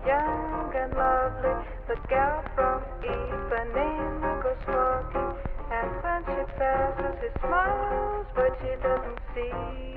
young and lovely. The girl from Ipanema goes walking, and when she passes, she smiles, but she doesn't see.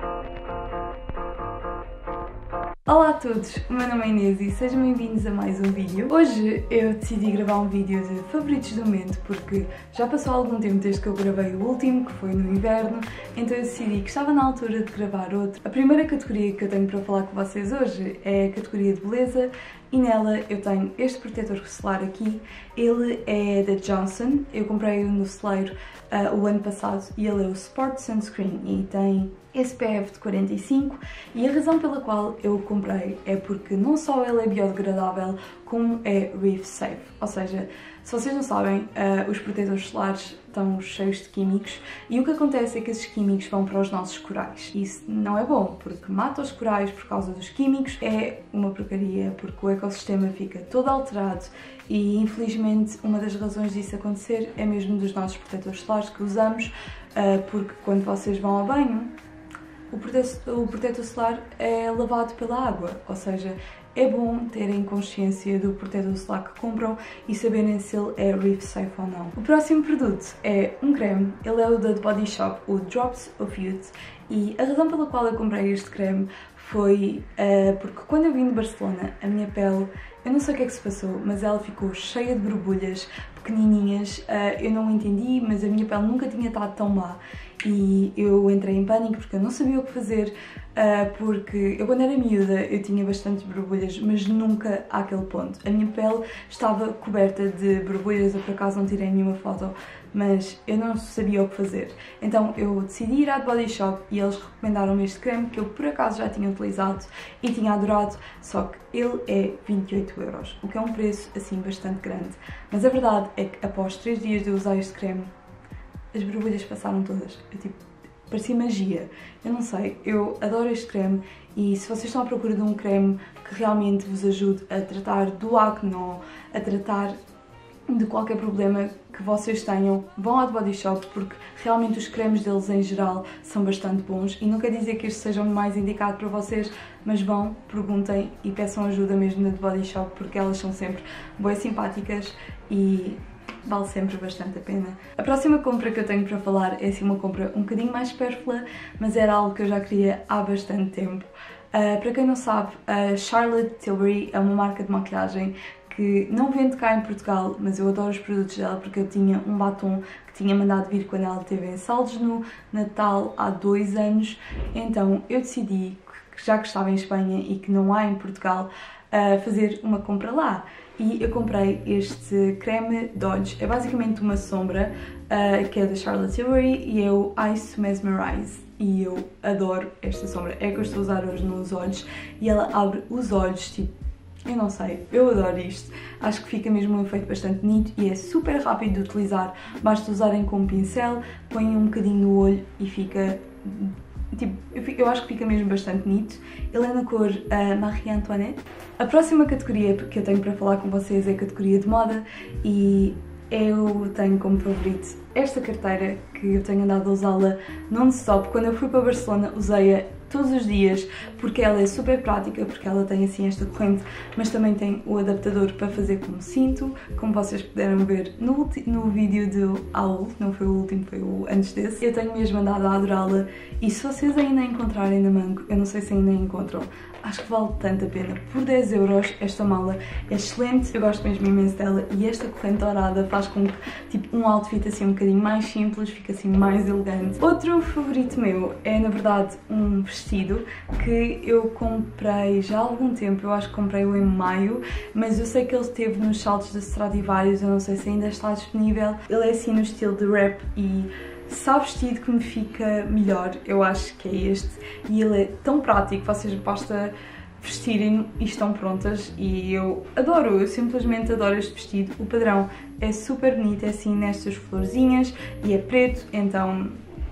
Olá a todos, o meu nome é Inês e sejam bem-vindos a mais um vídeo. Hoje eu decidi gravar um vídeo de favoritos do momento porque já passou algum tempo desde que eu gravei o último, que foi no inverno, então eu decidi que estava na altura de gravar outro. A primeira categoria que eu tenho para falar com vocês hoje é a categoria de beleza e nela eu tenho este protetor solar aqui. Ele é da Johnson, eu comprei-o no celeiro o ano passado e ele é o Sport Sunscreen e tem SPF de 45 e a razão pela qual eu o comprei é porque não só ele é biodegradável como é reef safe, ou seja, se vocês não sabem, os protetores solares estão cheios de químicos e o que acontece é que esses químicos vão para os nossos corais. Isso não é bom porque mata os corais por causa dos químicos, é uma porcaria porque o ecossistema fica todo alterado e infelizmente uma das razões disso acontecer é mesmo dos nossos protetores solares que usamos, porque quando vocês vão ao banho o protetor solar é lavado pela água, ou seja, é bom terem consciência do protetor solar que compram e saberem se ele é reef safe ou não. O próximo produto é um creme, ele é o da The Body Shop, o Drops of Youth, e a razão pela qual eu comprei este creme foi porque quando eu vim de Barcelona, a minha pele, eu não sei o que é que se passou, mas ela ficou cheia de borbulhas pequenininhas, eu não entendi, mas a minha pele nunca tinha estado tão má. E eu entrei em pânico porque eu não sabia o que fazer, porque eu quando era miúda eu tinha bastantes borbulhas, mas nunca àquele ponto. A minha pele estava coberta de borbulhas, eu por acaso não tirei nenhuma foto, mas eu não sabia o que fazer. Então eu decidi ir à The Body Shop e eles recomendaram-me este creme que eu por acaso já tinha utilizado e tinha adorado, só que ele é 28€, o que é um preço assim bastante grande. Mas a verdade é que após 3 dias de usar este creme, as borbulhas passaram todas, parecia magia. Eu não sei, eu adoro este creme e se vocês estão à procura de um creme que realmente vos ajude a tratar do acne, a tratar de qualquer problema que vocês tenham, vão à The Body Shop porque realmente os cremes deles em geral são bastante bons e não quer dizer que este seja o mais indicado para vocês, mas vão, perguntem e peçam ajuda mesmo na The Body Shop porque elas são sempre boas, simpáticas e vale sempre bastante a pena. A próxima compra que eu tenho para falar é assim uma compra um bocadinho mais supérflua, mas era algo que eu já queria há bastante tempo. Para quem não sabe, a Charlotte Tilbury é uma marca de maquilhagem que não vende cá em Portugal, mas eu adoro os produtos dela porque eu tinha um batom que tinha mandado vir quando ela esteve em Saldos no Natal há 2 anos, então eu decidi, já que estava em Espanha e que não há em Portugal, fazer uma compra lá. E eu comprei este creme de olhos, é basicamente uma sombra que é da Charlotte Tilbury e é o Ice Mesmerize e eu adoro esta sombra, é que eu estou a usar hoje nos olhos e ela abre os olhos, tipo, eu não sei, eu adoro isto, acho que fica mesmo um efeito bastante bonito e é super rápido de utilizar, basta usarem com um pincel, põem um bocadinho no olho e fica, tipo, eu acho que fica mesmo bastante bonito. Ele é na cor Marie Antoinette. A próxima categoria que eu tenho para falar com vocês é a categoria de moda e eu tenho como favorito esta carteira que eu tenho andado a usá-la non-stop. Quando eu fui para Barcelona usei-a todos os dias porque ela é super prática, porque ela tem assim esta corrente, mas também tem o adaptador para fazer como cinto, como vocês puderam ver no vídeo do haul, não foi o último, foi o antes desse. Eu tenho mesmo andado a adorá-la e se vocês ainda encontrarem na Mango, eu não sei se ainda encontram, acho que vale tanto a pena. Por 10€ esta mala é excelente, eu gosto mesmo imenso dela e esta corrente dourada faz com que tipo um outfit assim um bocadinho mais simples, fica assim mais elegante. Outro favorito meu é na verdade um vestido que eu comprei já há algum tempo, eu acho que comprei-o em maio, mas eu sei que ele esteve nos saltos da Stradivarius, eu não sei se ainda está disponível. Ele é assim no estilo de rap e se há vestido que me fica melhor, eu acho que é este. E ele é tão prático, vocês basta vestirem e estão prontas e eu adoro, eu simplesmente adoro este vestido. O padrão é super bonito, é assim nestas florzinhas e é preto, então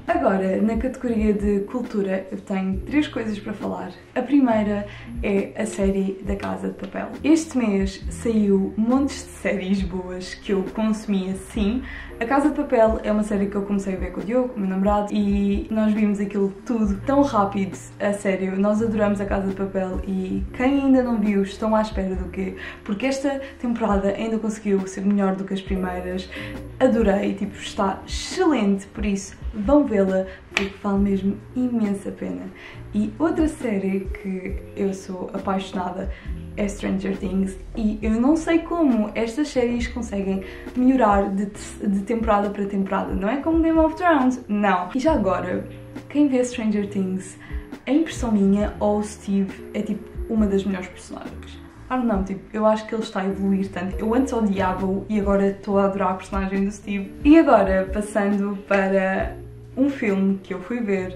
Agora, na categoria de cultura, eu tenho 3 coisas para falar. A primeira é a série da Casa de Papel. Este mês saiu montes de séries boas que eu consumi assim. A Casa de Papel é uma série que eu comecei a ver com o Diogo, o meu namorado, e nós vimos aquilo tudo tão rápido, a sério. Nós adoramos a Casa de Papel e quem ainda não viu estão à espera do quê? Porque esta temporada ainda conseguiu ser melhor do que as primeiras. Adorei, tipo, está excelente, por isso vão vê-la, porque vale mesmo imensa pena. E outra série que eu sou apaixonada é Stranger Things, e eu não sei como estas séries conseguem melhorar de temporada para temporada, não é como Game of Thrones, não. E já agora, quem vê Stranger Things, a impressão minha, ou o Steve é tipo uma das melhores personagens. Não, tipo, eu acho que ele está a evoluir tanto. Eu antes odiava-o e agora estou a adorar a personagem do Steve. E agora, passando para um filme que eu fui ver,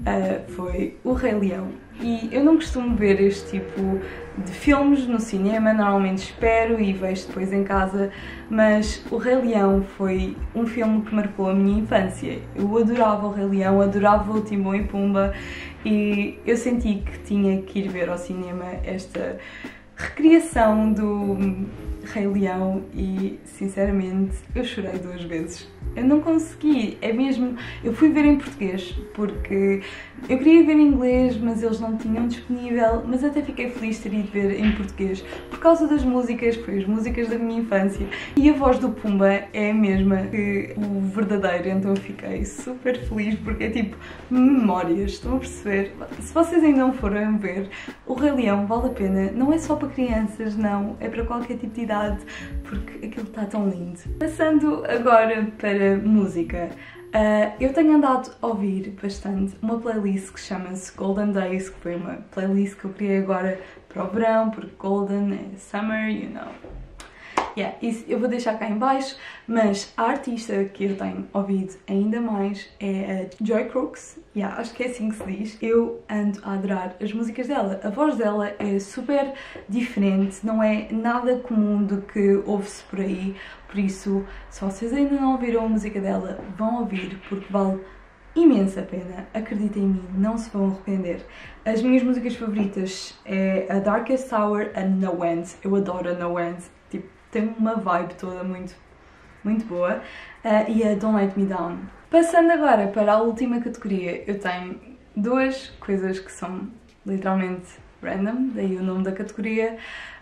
foi O Rei Leão. E eu não costumo ver este tipo de filmes no cinema, normalmente espero e vejo depois em casa, mas O Rei Leão foi um filme que marcou a minha infância. Eu adorava O Rei Leão, adorava o Timão e Pumba, e eu senti que tinha que ir ver ao cinema esta recriação do Rei Leão e, sinceramente, eu chorei 2 vezes. Eu não consegui, é mesmo... Eu fui ver em português, porque eu queria ver em inglês, mas eles não tinham disponível, mas até fiquei feliz de ter ido ver em português, por causa das músicas, que foi as músicas da minha infância, e a voz do Pumba é a mesma que o verdadeiro, então eu fiquei super feliz, porque é tipo memórias, estão a perceber? Se vocês ainda não foram ver, O Rei Leão vale a pena, não é só para crianças, não, é para qualquer tipo de idade, porque aquilo está tão lindo. Passando agora para música, eu tenho andado a ouvir bastante uma playlist que chama-se Golden Days, que foi uma playlist que eu criei agora para o verão, porque Golden é Summer, you know. Yeah, isso eu vou deixar cá em baixo, mas a artista que eu tenho ouvido ainda mais é a Joy Crooks, yeah, acho que é assim que se diz. Eu ando a adorar as músicas dela, a voz dela é super diferente, não é nada comum do que ouve-se por aí, por isso, se vocês ainda não ouviram a música dela, vão ouvir, porque vale imensa pena, acreditem em mim, não se vão arrepender. As minhas músicas favoritas é a Darkest Hour e No End, eu adoro a No End, tipo, tem uma vibe toda muito boa, e a Don't Let Me Down. Passando agora para a última categoria, eu tenho 2 coisas que são literalmente random, daí o nome da categoria,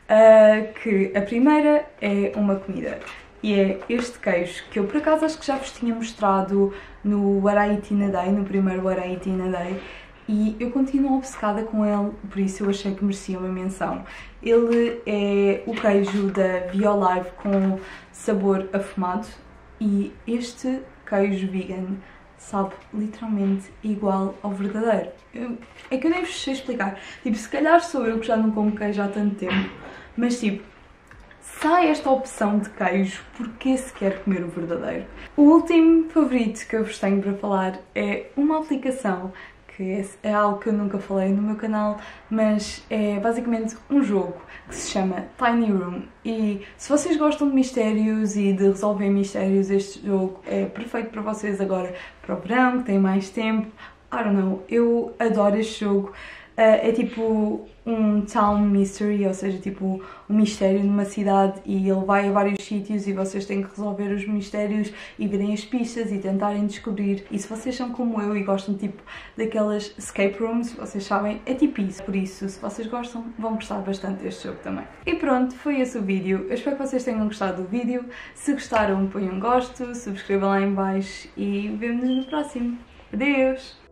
que a primeira é uma comida, e é este queijo, que eu por acaso acho que já vos tinha mostrado no What I Eat in a Day, no primeiro What I Eat in a Day, e eu continuo obcecada com ele, por isso eu achei que merecia uma menção. Ele é o queijo da Violive com sabor afumado, e este queijo vegan sabe literalmente igual ao verdadeiro. É que eu nem vos sei explicar. Tipo, se calhar sou eu que já não como queijo há tanto tempo, mas tipo, se há esta opção de queijo, porquê se quer comer o verdadeiro? O último favorito que eu vos tenho para falar é uma aplicação que é algo que eu nunca falei no meu canal, mas é basicamente um jogo que se chama Tiny Room, e se vocês gostam de mistérios e de resolver mistérios, este jogo é perfeito para vocês agora para o verão, que tem mais tempo. I don't know, eu adoro este jogo. É tipo um town mystery, ou seja, tipo um mistério numa cidade, e ele vai a vários sítios e vocês têm que resolver os mistérios e verem as pistas e tentarem descobrir. E se vocês são como eu e gostam tipo daquelas escape rooms, vocês sabem, é tipo isso. Por isso, se vocês gostam, vão gostar bastante deste jogo também. E pronto, foi esse o vídeo. Eu espero que vocês tenham gostado do vídeo. Se gostaram, ponham um gosto, subscrevam lá em baixo e vemo-nos no próximo. Adeus!